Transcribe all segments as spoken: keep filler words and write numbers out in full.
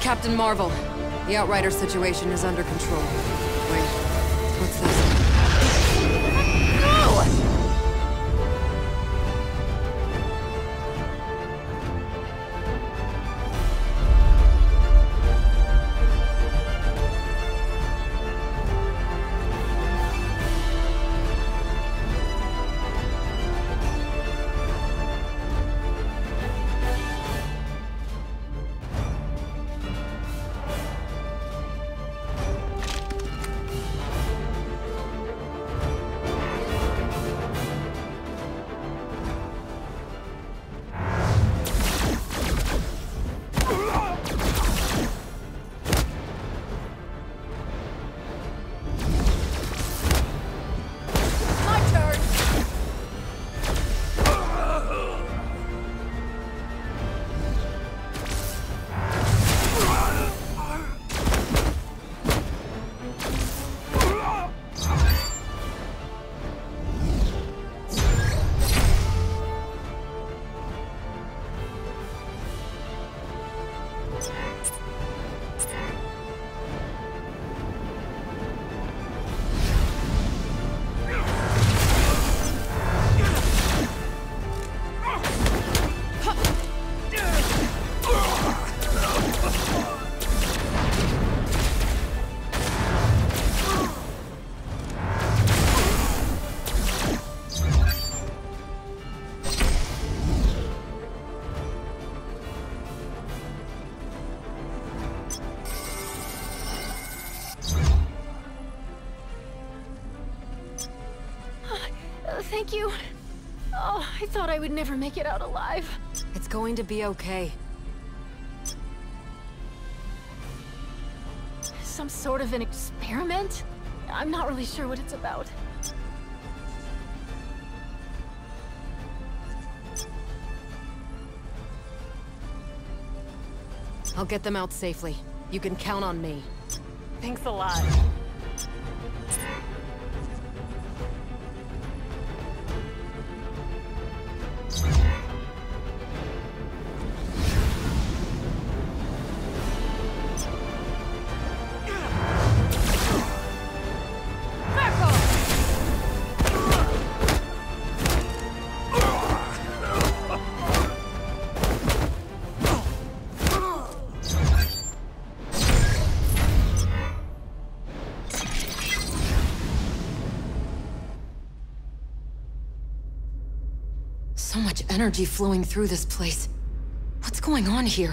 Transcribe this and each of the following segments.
Captain Marvel. The Outrider situation is under control. Wait, what's this? Thank you. Oh, I thought I would never make it out alive. It's going to be okay. Some sort of an experiment? I'm not really sure what it's about. I'll get them out safely. You can count on me. Thanks a lot. So much energy flowing through this place. What's going on here?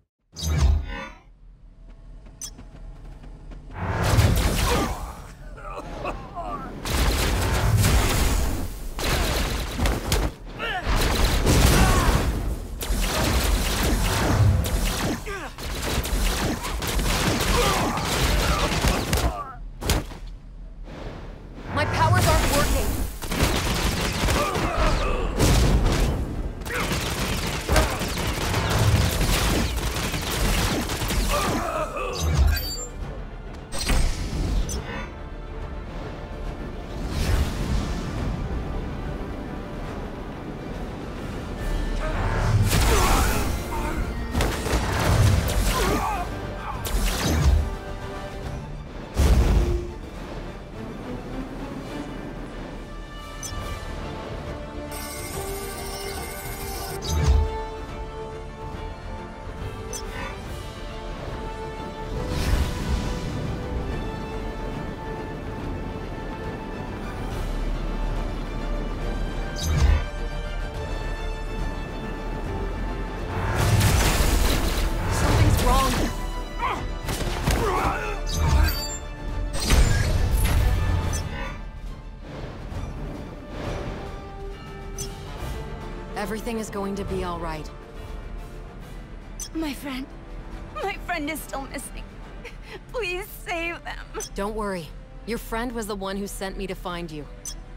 My powers aren't working. Everything is going to be all right. My friend... My friend is still missing. Please save them. Don't worry. Your friend was the one who sent me to find you.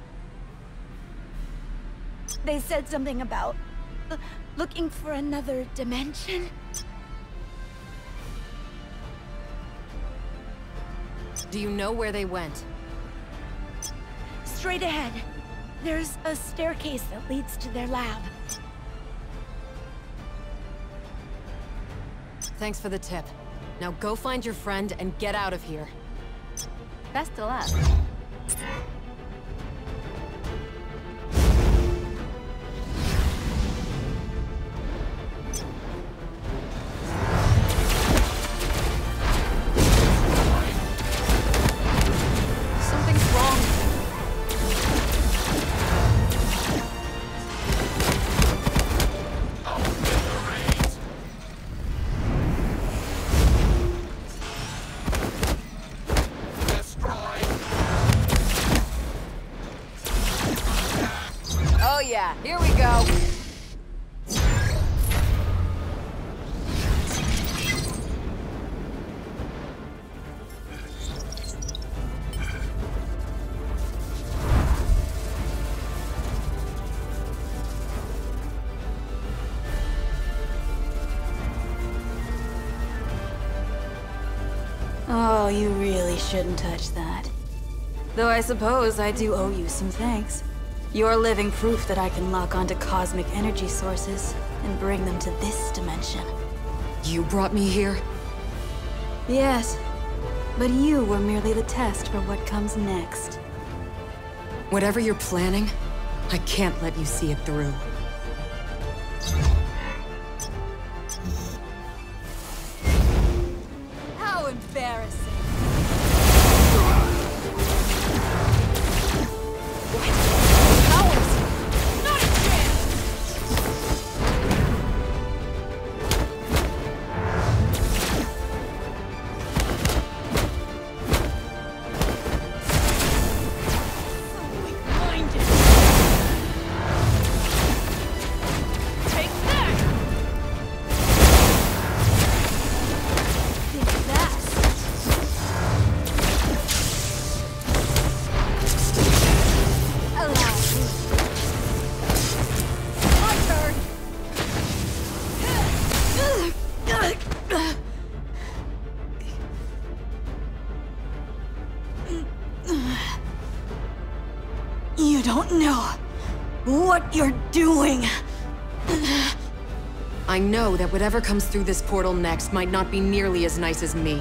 They said something about... uh, looking for another dimension. Do you know where they went? Straight ahead. There's a staircase that leads to their lab. Thanks for the tip. Now go find your friend and get out of here. Best of luck. Something's wrong. Oh yeah, here we go. Oh, you really shouldn't touch that. Though I suppose I do owe you some thanks. You're living proof that I can lock onto cosmic energy sources and bring them to this dimension. You brought me here? Yes, but you were merely the test for what comes next. Whatever you're planning, I can't let you see it through. How embarrassing. You don't know what you're doing. I know that whatever comes through this portal next might not be nearly as nice as me.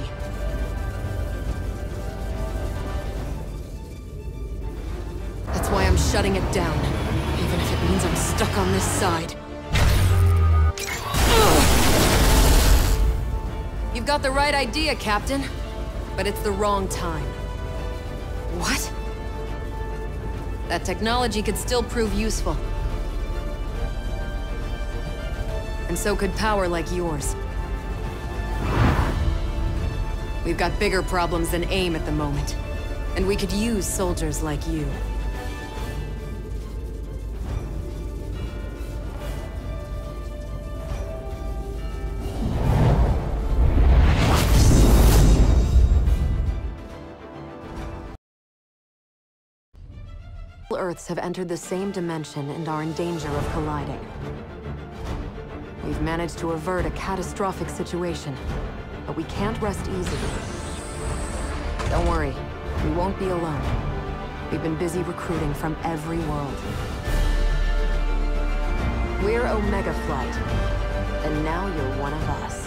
That's why I'm shutting it down, even if it means I'm stuck on this side. You've got the right idea, Captain, but it's the wrong time. What? That technology could still prove useful. And so could power like yours. We've got bigger problems than AIM at the moment. And we could use soldiers like you. Earths have entered the same dimension and are in danger of colliding. We've managed to avert a catastrophic situation, but we can't rest easy. Don't worry, we won't be alone. We've been busy recruiting from every world. We're Omega Flight, and now you're one of us.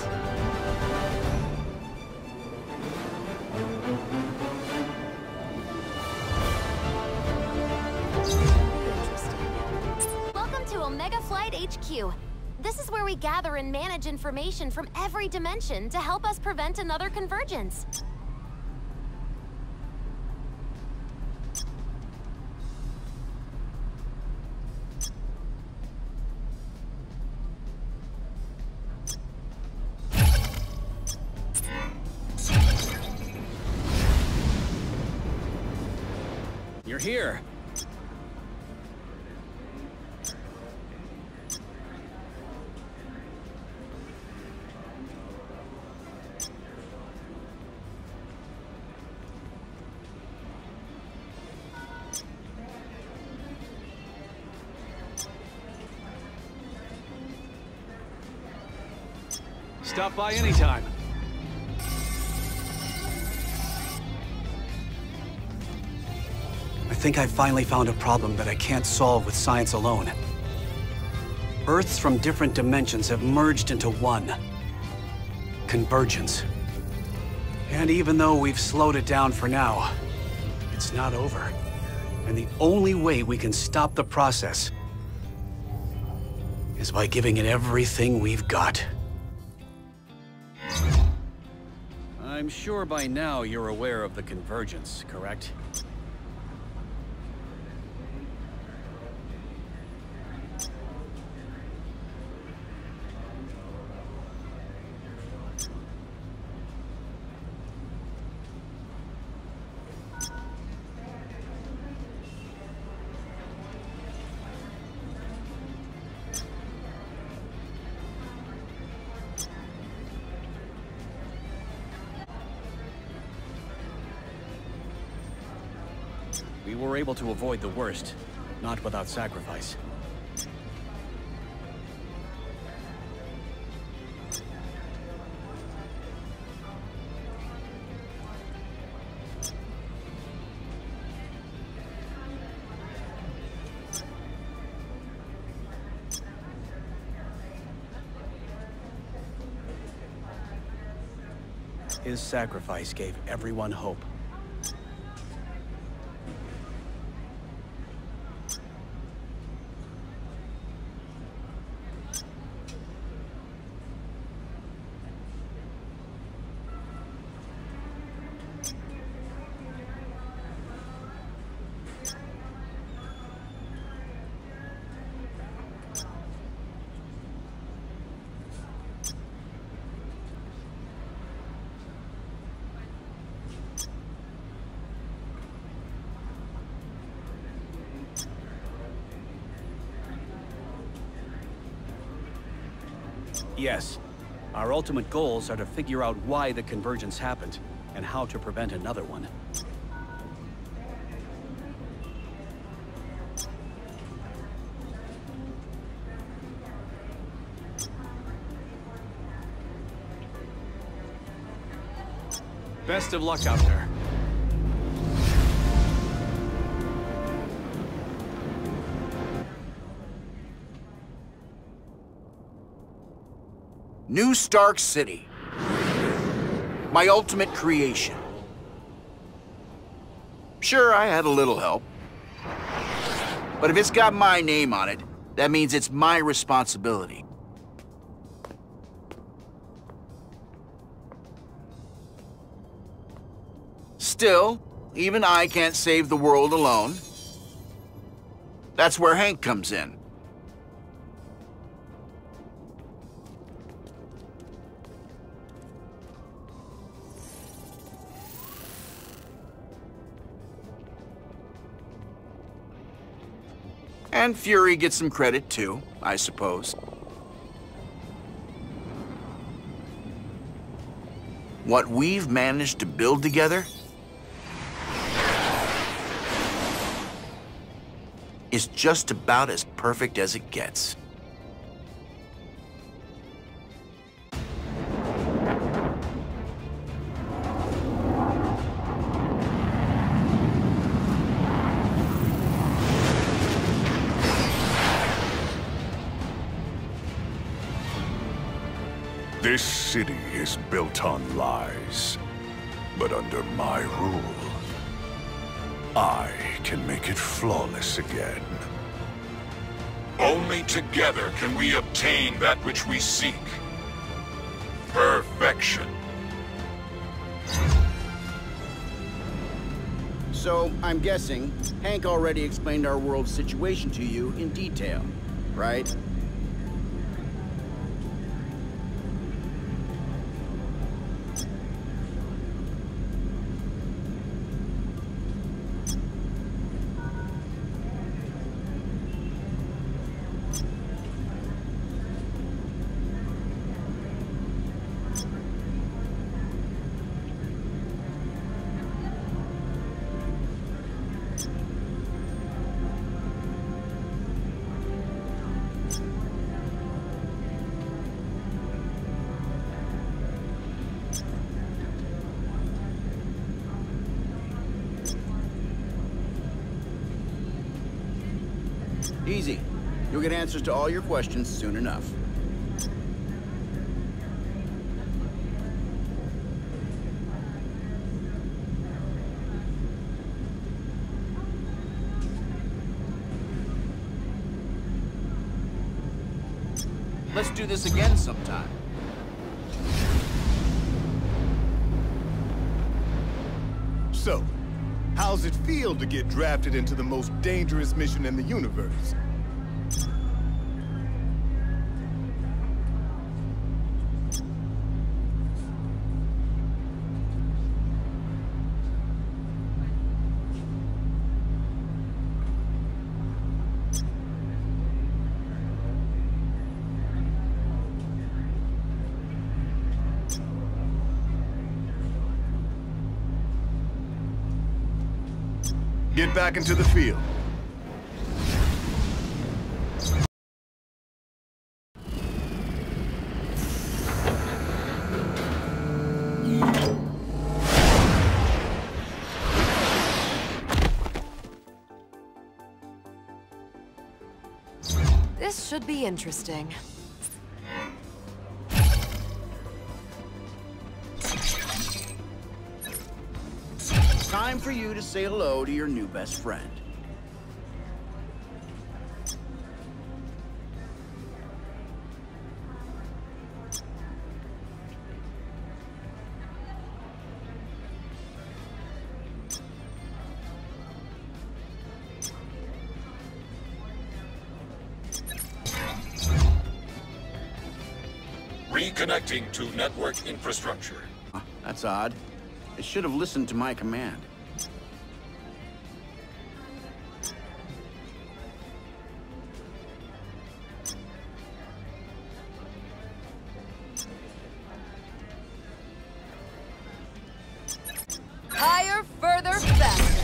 Omega Flight H Q. This is where we gather and manage information from every dimension to help us prevent another convergence. You're here. Stop by anytime. I think I finally found a problem that I can't solve with science alone. Earths from different dimensions have merged into one. Convergence. And even though we've slowed it down for now, it's not over. And the only way we can stop the process is by giving it everything we've got. I'm sure by now you're aware of the Convergence, correct? We were able to avoid the worst, not without sacrifice. His sacrifice gave everyone hope. Yes. Our ultimate goals are to figure out why the Convergence happened, and how to prevent another one. Best of luck out there. New Stark City. My ultimate creation. Sure, I had a little help. But if it's got my name on it, that means it's my responsibility. Still, even I can't save the world alone. That's where Hank comes in. And Fury gets some credit too, I suppose. What we've managed to build together is just about as perfect as it gets. This city is built on lies, but under my rule, I can make it flawless again. Only together can we obtain that which we seek. Perfection. So, I'm guessing, Hank already explained our world's situation to you in detail, right? Easy. You'll get answers to all your questions soon enough. Let's do this again sometime. So, how's it feel to get drafted into the most dangerous mission in the universe? Get back into the field. This should be interesting. Time for you to say hello to your new best friend. Reconnecting to network infrastructure. Huh, that's odd. It should have listened to my command. Higher, further, faster.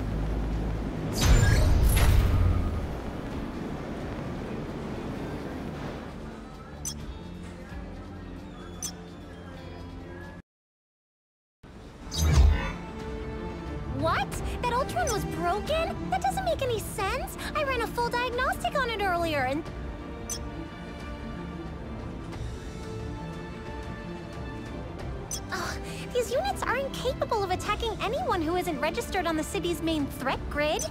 What? That Ultron was broken? That doesn't make any sense. I ran a full diagnostic on it earlier and... Ugh, these units aren't capable of attacking anyone who isn't registered on the city's main threat grid.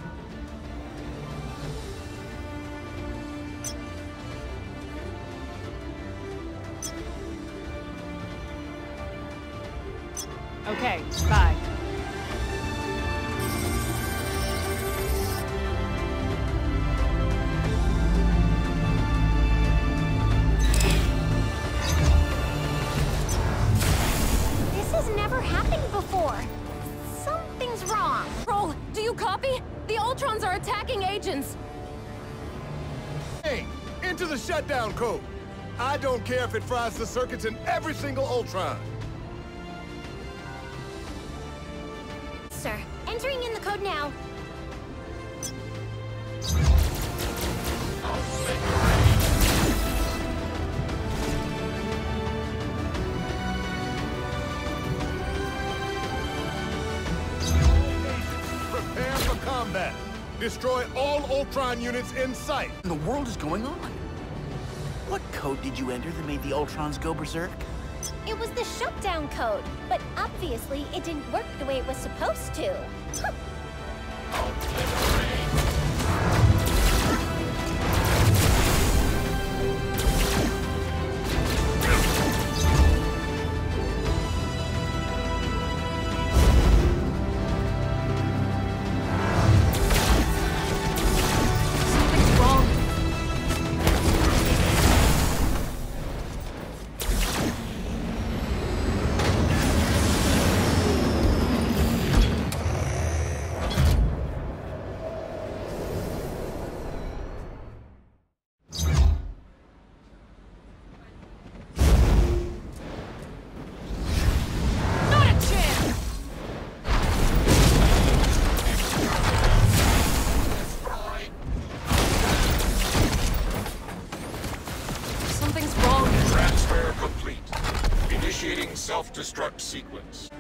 Okay, bye. This has never happened before. Something's wrong. Roll, do you copy? The Ultrons are attacking agents. Hey, into the shutdown code. I don't care if it fries the circuits in every single Ultron. Sir, entering in the code now. Prepare for combat. Destroy all Ultron units in sight. What in the world is going on? What code did you enter that made the Ultrons go berserk? It was the shutdown code, but obviously it didn't work the way it was supposed to. Huh. Self-destruct sequence.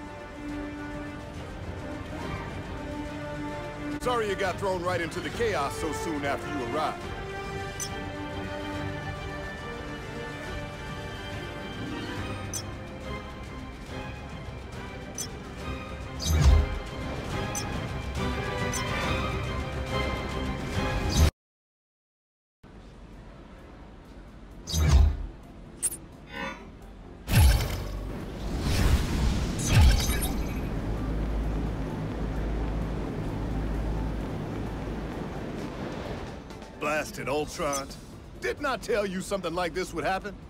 Sorry you got thrown right into the chaos so soon after you arrived. You Blasted Ultron. Didn't I tell you something like this would happen?